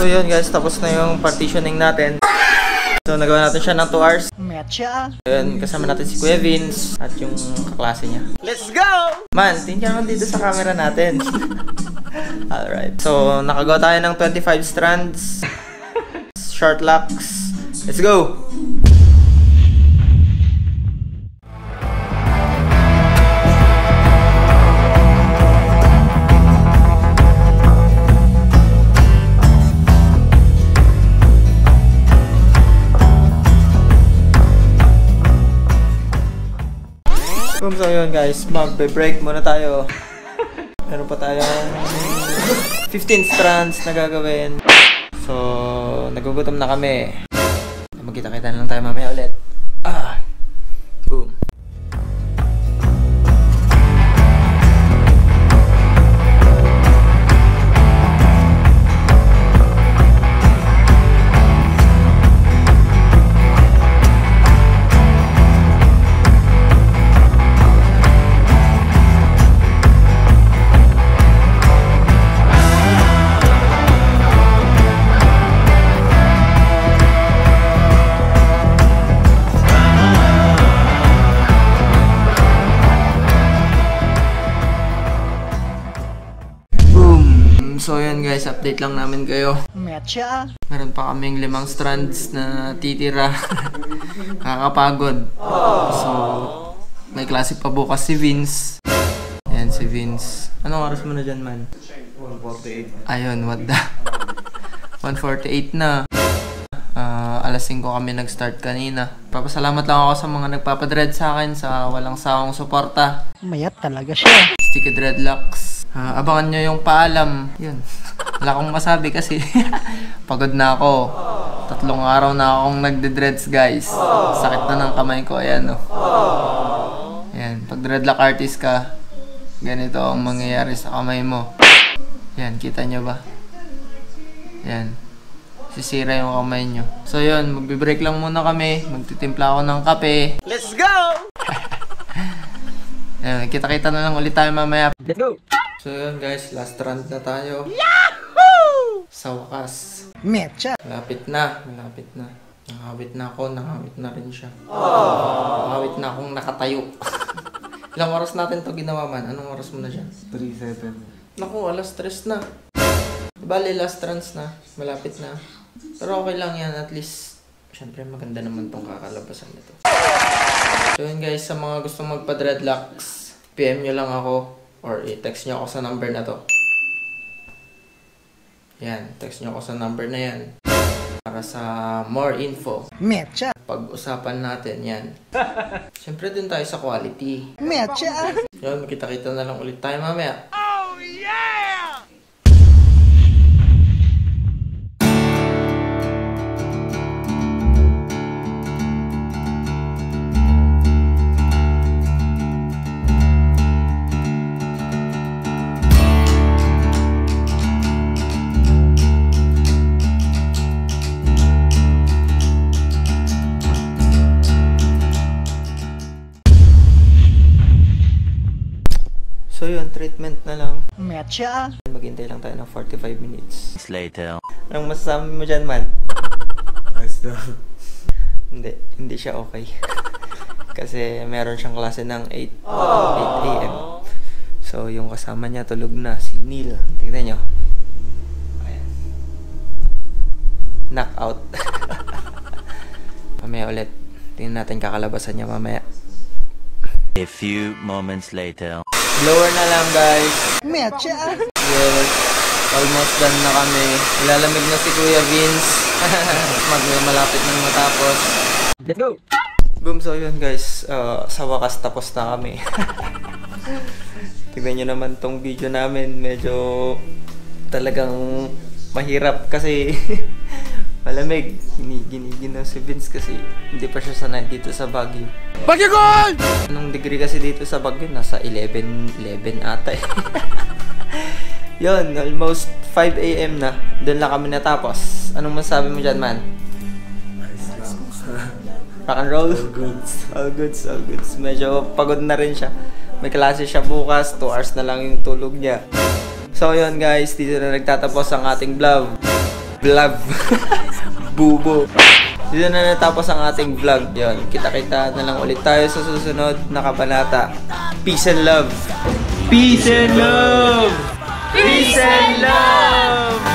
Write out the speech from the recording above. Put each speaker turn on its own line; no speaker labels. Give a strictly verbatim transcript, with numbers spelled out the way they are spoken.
So yun guys, tapos na yung partitioning natin. So nagawa natin siya ng two hours.
Mecha.
Yun, kasama natin si Kuya Vince at yung kaklase niya. Let's go! Man, tingnan naman dito sa camera natin. Alright, so nakagawa tayo ng twenty-five strands. Short locks. Let's go! So yun guys, magbe-break muna tayo. Meron pa tayong fifteen strands na gagawin. So, nagugutom na kami. Magkita-kita na lang tayo mamaya ulit. Ah! Boom! So yun guys, update lang namin kayo.
Mecha.
Meron pa kaming limang strands na titira. Kakapagod. So, may klase pa bukas si Vince. Ayan si Vince. Anong oras mo na dyan, man?
one forty-eight.
Ayun, what the? one forty-eight na. Uh, alas singko kami nag-start kanina. Papasalamat lang ako sa mga nagpapadread sa akin sa walang sawang suporta.
Mayat talaga siya.
Sticky dreadlocks. Uh, abangan nyo yung paalam. Yun. Wala akong masabi kasi pagod na ako. Tatlong araw na akong nagde-dreads guys. Sakit na ng kamay ko. Ayan o. Oh. Ayan. Pag dreadlock artist ka, ganito ang mangyayari sa kamay mo. Ayan. Kita nyo ba? Ayan. Sisira yung kamay nyo. So yun. Magbe-break lang muna kami. Magtitimpla ako ng kape. Let's go! Ayan. Kita-kita na lang ulit tayo mamaya. Let's go! So yun guys, last round na tayo. Yahoo! Sa wakas.
Mecha.
Malapit na, malapit na. Nakawit na ako, nakawit na rin siya. Nakawit na akong nakatayo. Ilang oras natin to ginawa man? Anong oras mo na siya?
three seven.
Naku, alas tres na. Bali, last rounds na. Malapit na. Pero okay lang yan, at least. Siyempre maganda naman tong kakalabasan nito. So yun guys, sa mga gustong magpa-dreadlocks, P M nyo lang ako. Or i-text nyo ako sa number na to. Yan, text nyo ako sa number na yan. Para sa more info.
Mecha.
Pag-usapan natin yan. Siyempre din tayo sa quality.
Mecha.
Yun, makita-kita na lang ulit tayo mamaya.
Oh yeah!
So yun, treatment na lang.
Mecha.
Maghintay lang tayo ng forty-five minutes.
Later.
Anong masasabi mo dyan, man?
Ayos lang.
Hindi, hindi siya okay. Kasi meron siyang klase ng eight a m So yung kasama niya tulog na, si Neil. Tignan nyo. Ayan. Knockout. Mamaya ulit. Tingnan natin kakalabasan niya mamaya.
A few moments later.
Blower na lang guys.
Mecha.
Yes. Almost done na kami. Ilalamig na si Kuya Vince. Malapit nang matapos. Let's go! Boom, so yun guys. Uh, sa wakas tapos na kami. Tignan nyo naman tong video namin. Medyo talagang mahirap kasi malamig. Ginigin na si Vince kasi hindi pa siya sanay dito sa Baguio. Bagyagol! Anong degree kasi dito sa Baguio? Nasa eleven, eleven ata eh. Yun, almost five a m na. Doon lang kami natapos. Anong masabi mo dyan, man?
Ayos lang.
Rock and roll?
All goods.
All goods, all goods. Medyo pagod na rin siya. May klase siya bukas. two hours na lang yung tulog niya. So yun guys, dito na nagtatapos ang ating vlog. Vlog. Bubo. Dito na natapos ang ating vlog. Yun, kita-kita na lang ulit tayo sa susunod na kabanata. Peace and love. Peace and love. Peace and love.